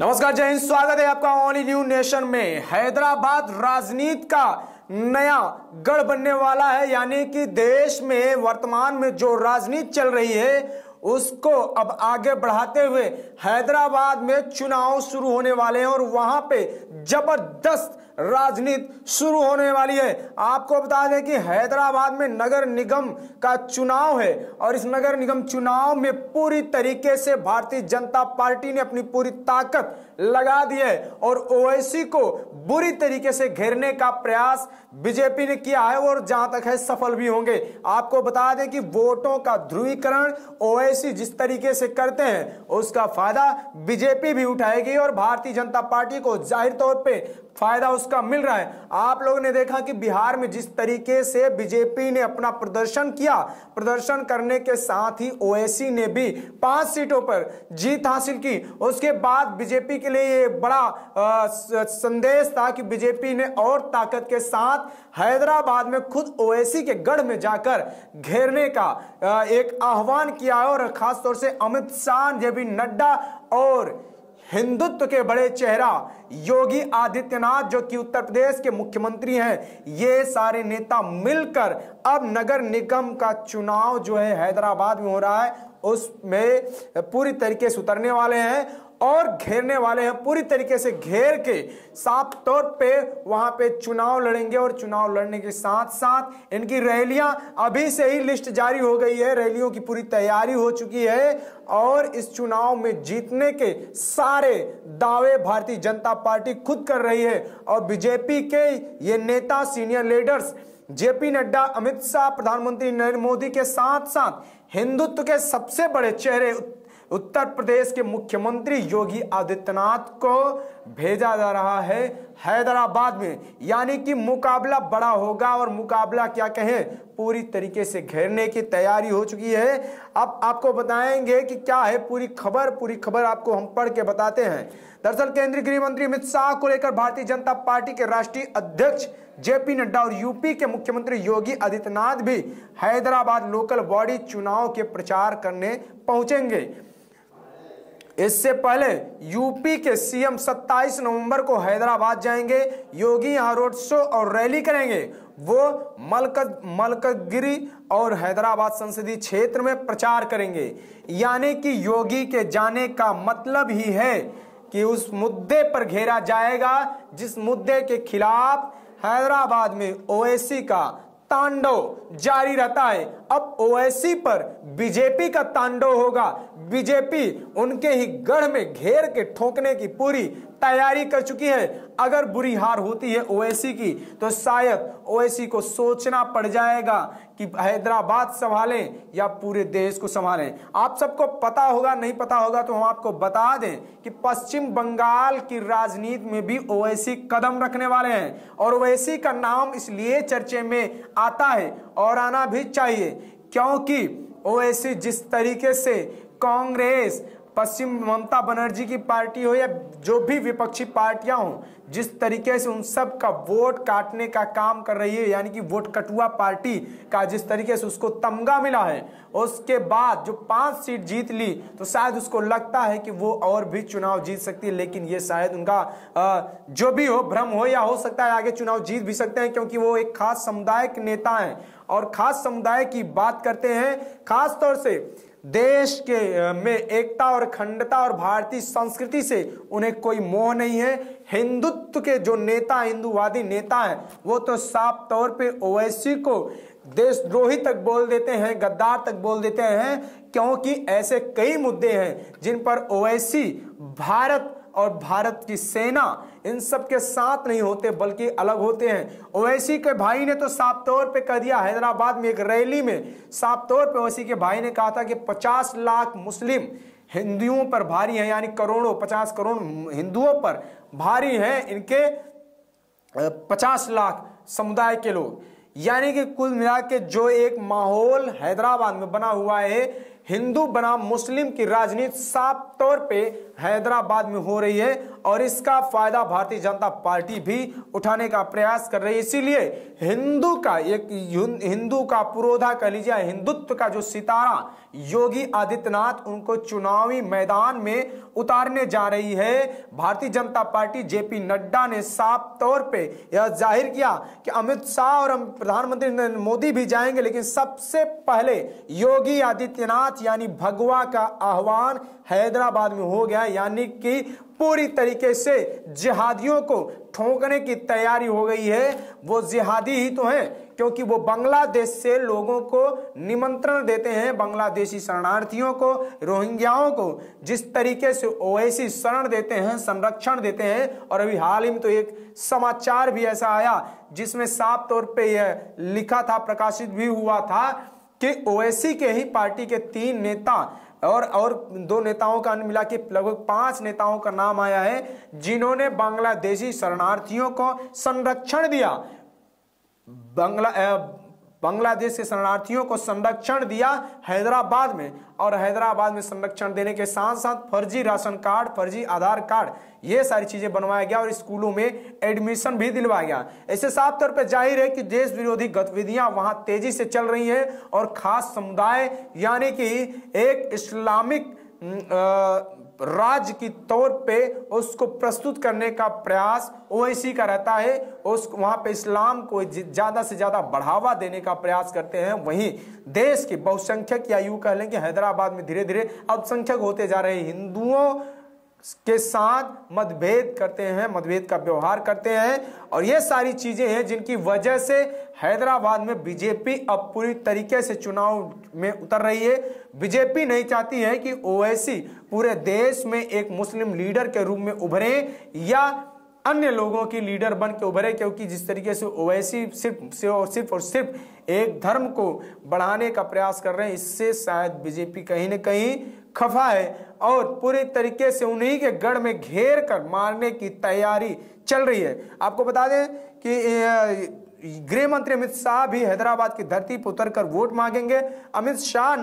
नमस्कार, जय हिंद। स्वागत है आपका ओनली न्यू नेशन में। हैदराबाद राजनीति का नया गढ़ बनने वाला है, यानी कि देश में वर्तमान में जो राजनीति चल रही है उसको अब आगे बढ़ाते हुए हैदराबाद में चुनाव शुरू होने वाले हैं और वहां पे जबरदस्त राजनीति शुरू होने वाली है। आपको बता दें कि हैदराबाद में नगर निगम का चुनाव है और इस नगर निगम चुनाव में पूरी तरीके से भारतीय जनता पार्टी ने अपनी पूरी ताकत लगा दी है और ओवैसी को बुरी तरीके से घेरने का प्रयास बीजेपी ने किया है और जहां तक है सफल भी होंगे। आपको बता दें कि वोटों का ध्रुवीकरण ओवैसी जिस तरीके से करते हैं उसका फायदा बीजेपी भी उठाएगी और भारतीय जनता पार्टी को जाहिर तौर पे फायदा उसका मिल रहा है। आप लोगों ने देखा कि बिहार में जिस तरीके से बीजेपी ने अपना प्रदर्शन किया, प्रदर्शन करने के साथ ही ओवैसी ने भी 5 सीटों पर जीत हासिल की। उसके बाद बीजेपी के लिए ये बड़ा संदेश था कि बीजेपी ने और ताकत के साथ हैदराबाद में खुद ओवैसी के गढ़ में जाकर घेरने का एक आह्वान किया है और खासतौर से अमित शाह, जेपी नड्डा और हिंदुत्व के बड़े चेहरा योगी आदित्यनाथ जो कि उत्तर प्रदेश के मुख्यमंत्री हैं, ये सारे नेता मिलकर अब नगर निगम का चुनाव जो है हैदराबाद में हो रहा है उसमें पूरी तरीके से उतरने वाले हैं और घेरने वाले हैं। पूरी तरीके से घेर के साफ तौर पे वहां पे चुनाव लड़ेंगे और चुनाव लड़ने के साथ साथ इनकी रैलियां अभी से ही लिस्ट जारी हो गई है, रैलियों की पूरी तैयारी हो चुकी है और इस चुनाव में जीतने के सारे दावे भारतीय जनता पार्टी खुद कर रही है और बीजेपी के ये नेता, सीनियर लीडर्स जेपी नड्डा, अमित शाह, प्रधानमंत्री नरेंद्र मोदी के साथ साथ हिंदुत्व के सबसे बड़े चेहरे उत्तर प्रदेश के मुख्यमंत्री योगी आदित्यनाथ को भेजा जा रहा है हैदराबाद में, यानी कि मुकाबला बड़ा होगा और मुकाबला क्या कहें पूरी तरीके से घेरने की तैयारी हो चुकी है। अब आपको बताएंगे कि क्या है पूरी खबर आपको हम पढ़ के बताते हैं। दरअसल केंद्रीय गृह मंत्री अमित शाह को लेकर भारतीय जनता पार्टी के राष्ट्रीय अध्यक्ष जेपी नड्डा और यूपी के मुख्यमंत्री योगी आदित्यनाथ भी हैदराबाद लोकल बॉडी चुनाव के प्रचार करने पहुंचेंगे। इससे पहले यूपी के सीएम 27 नवंबर को हैदराबाद जाएंगे। योगी यहां रोड शो और रैली करेंगे। वो मलकगिरी और हैदराबाद संसदीय क्षेत्र में प्रचार करेंगे, यानी कि योगी के जाने का मतलब ही है कि उस मुद्दे पर घेरा जाएगा जिस मुद्दे के खिलाफ हैदराबाद में ओवैसी का तांडव जारी रहता है। अब ओवैसी पर बीजेपी का तांडव होगा। बीजेपी उनके ही गढ़ में घेर के ठोकने की पूरी तैयारी कर चुकी है। अगर बुरी हार होती है ओवैसी की तो शायद ओवैसी को सोचना पड़ जाएगा कि हैदराबाद संभालें या पूरे देश को संभालें। आप सबको पता होगा, नहीं पता होगा तो हम आपको बता दें कि पश्चिम बंगाल की राजनीति में भी ओवैसी कदम रखने वाले हैं और ओवैसी का नाम इसलिए चर्चे में आता है और आना भी चाहिए क्योंकि ओवैसी जिस तरीके से कांग्रेस, पश्चिम ममता बनर्जी की पार्टी हो या जो भी विपक्षी पार्टियां हो, जिस तरीके से उन सब का वोट काटने का काम कर रही है, यानी कि वोट कटुआ पार्टी का जिस तरीके से उसको तमगा मिला है, उसके बाद जो 5 सीट जीत ली तो शायद उसको लगता है कि वो और भी चुनाव जीत सकती है। लेकिन ये शायद उनका जो भी हो भ्रम हो, या हो सकता है आगे चुनाव जीत भी सकते हैं क्योंकि वो एक खास समुदाय के नेता हैं और खास समुदाय की बात करते हैं। खास तौर से देश के में एकता और अखंडता और भारतीय संस्कृति से उन्हें कोई मोह नहीं है। हिंदुत्व के जो नेता, हिंदूवादी नेता हैं, वो तो साफ तौर पे ओवैसी को देशद्रोही तक बोल देते हैं, गद्दार तक बोल देते हैं, क्योंकि ऐसे कई मुद्दे हैं जिन पर ओवैसी भारत और भारत की सेना इन सब के साथ नहीं होते बल्कि अलग होते हैं। ओवैसी के भाई ने तो साफ तौर पे कह दिया, हैदराबाद में एक रैली में साफ तौर पे ओवैसी के भाई ने कहा था कि 50 लाख मुस्लिम हिंदुओं पर भारी हैं, यानी 50 करोड़ हिंदुओं पर भारी हैं इनके 50 लाख समुदाय के लोग, यानी कि कुल मिला के जो एक माहौल हैदराबाद में बना हुआ है हिंदू बनाम मुस्लिम की राजनीति साफ तौर पे हैदराबाद में हो रही है और इसका फायदा भारतीय जनता पार्टी भी उठाने का प्रयास कर रही है। इसीलिए हिंदू का पुरोधा कह लीजिए, हिंदुत्व का जो सितारा योगी आदित्यनाथ उनको चुनावी मैदान में उतारने जा रही है। भारतीय जनता पार्टी जेपी नड्डा ने साफ तौर पे यह जाहिर किया कि अमित शाह और प्रधानमंत्री नरेंद्र मोदी भी जाएंगे, लेकिन सबसे पहले योगी आदित्यनाथ यानी भगवा का आह्वान हैदराबाद में हो गया, यानी कि पूरी तरीके से जिहादियों को ठोकने की तैयारी हो गई है। वो जिहादी ही तो हैं, क्योंकि वो बांग्लादेश से लोगों को निमंत्रण देते हैं, बांग्लादेशी शरणार्थियों को, रोहिंग्याओं को जिस तरीके से ओवैसी शरण देते हैं, संरक्षण देते हैं। और अभी हाल ही में तो एक समाचार भी ऐसा आया जिसमें साफ तौर पे यह लिखा था, प्रकाशित भी हुआ था कि ओवैसी के ही पार्टी के 3 नेता और 2 नेताओं का मिला के लगभग 5 नेताओं का नाम आया है, जिन्होंने बांग्लादेशी शरणार्थियों को संरक्षण दिया। बांग्लादेश के शरणार्थियों को संरक्षण दिया हैदराबाद में, और हैदराबाद में संरक्षण देने के साथ साथ फर्जी राशन कार्ड, फर्जी आधार कार्ड, ये सारी चीजें बनवाया गया और स्कूलों में एडमिशन भी दिलवाया गया। ऐसे साफ तौर पर जाहिर है कि देश विरोधी गतिविधियां वहां तेजी से चल रही हैं और खास समुदाय यानी कि एक इस्लामिक राज्य की तौर पे उसको प्रस्तुत करने का प्रयास ओवैसी का रहता है। उस वहां पे इस्लाम को ज्यादा से ज्यादा बढ़ावा देने का प्रयास करते हैं। वहीं देश के बहुसंख्यक या यूं कह लें कि हैदराबाद में धीरे धीरे अल्पसंख्यक होते जा रहे हिंदुओं के साथ मतभेद करते हैं, मतभेद का व्यवहार करते हैं, और ये सारी चीजें हैं जिनकी वजह से हैदराबाद में बीजेपी अब पूरी तरीके से चुनाव में उतर रही है। बीजेपी नहीं चाहती है कि ओवैसी पूरे देश में एक मुस्लिम लीडर के रूप में उभरे या अन्य लोगों की लीडर बन के उभरे, क्योंकि जिस तरीके से ओवैसी सिर्फ और सिर्फ एक धर्म को बढ़ाने का प्रयास कर रहे हैं, इससे शायद बीजेपी कहीं न कहीं खफा है और पूरे तरीके से उन्हीं के गढ़ में घेर कर मारने की तैयारी चल रही है। आपको बता दें कि गृह मंत्री अमित शाह भी हैदराबाद की धरती पर उतरकर वोट मांगेंगे। अमित शाह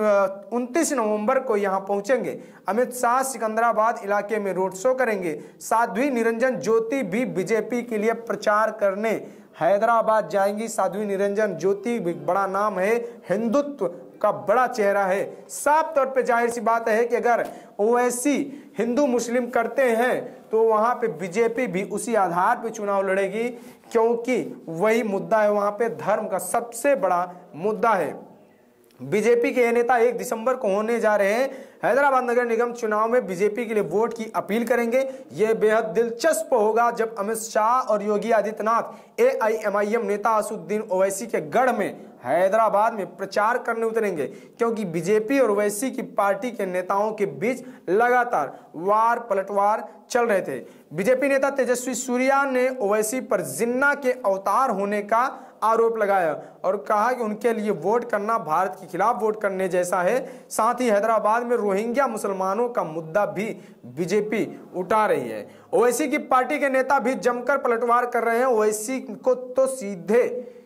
29 नवंबर को यहां पहुंचेंगे। अमित शाह सिकंदराबाद इलाके में रोड शो करेंगे। साध्वी निरंजन ज्योति भी बीजेपी के लिए प्रचार करने हैदराबाद जाएंगी। साध्वी निरंजन ज्योति भी बड़ा नाम है, हिंदुत्व का बड़ा चेहरा है। साफ तौर पे जाहिर सी बात है कि अगर ओवैसी हिंदू मुस्लिम करते हैं तो वहां पे बीजेपी भी उसी आधार पे चुनाव लड़ेगी, क्योंकि वही मुद्दा है, वहां पे धर्म का सबसे बड़ा मुद्दा है। बीजेपी के नेता 1 दिसंबर को होने जा रहे हैं हैदराबाद नगर निगम चुनाव में बीजेपी के लिए वोट की अपील करेंगे। यह बेहद दिलचस्प होगा जब अमित शाह और योगी आदित्यनाथ एआईएमआईएम नेता असदुद्दीन ओवैसी के गढ़ में हैदराबाद में प्रचार करने उतरेंगे, क्योंकि बीजेपी और ओवैसी की पार्टी के नेताओं के बीच लगातार वार पलटवार चल रहे थे। बीजेपी नेता तेजस्वी सूर्या ने ओवैसी पर जिन्ना के अवतार होने का आरोप लगाया और कहा कि उनके लिए वोट करना भारत के खिलाफ वोट करने जैसा है। साथ ही हैदराबाद में रोहिंग्या मुसलमानों का मुद्दा भी बीजेपी उठा रही है। ओवैसी की पार्टी के नेता भी जमकर पलटवार कर रहे हैं। ओवैसी को तो सीधे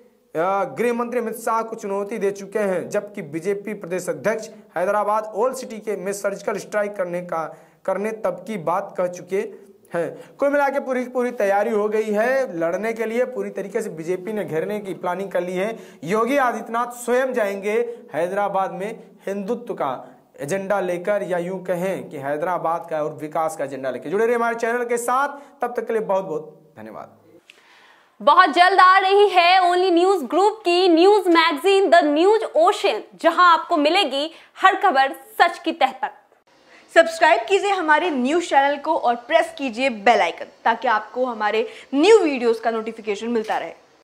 गृह मंत्री अमित शाह को चुनौती दे चुके हैं, जबकि बीजेपी प्रदेश अध्यक्ष हैदराबाद ओल्ड सिटी के में सर्जिकल स्ट्राइक करने तब की बात कह चुके हैं। कुल मिला के पूरी तैयारी हो गई है लड़ने के लिए। पूरी तरीके से बीजेपी ने घेरने की प्लानिंग कर ली है। योगी आदित्यनाथ स्वयं जाएंगे हैदराबाद में हिंदुत्व का एजेंडा लेकर, या यूं कहें कि हैदराबाद का और विकास का एजेंडा लेकर। जुड़े रहिए हमारे चैनल के साथ, तब तक के लिए बहुत बहुत धन्यवाद। बहुत जल्द आ रही है ओनली न्यूज ग्रुप की news magazine the news ocean, जहां आपको मिलेगी हर खबर सच की तह तक। सब्सक्राइब कीजिए हमारे न्यूज चैनल को और प्रेस कीजिए बेल आइकन, ताकि आपको हमारे न्यू वीडियोस का नोटिफिकेशन मिलता रहे।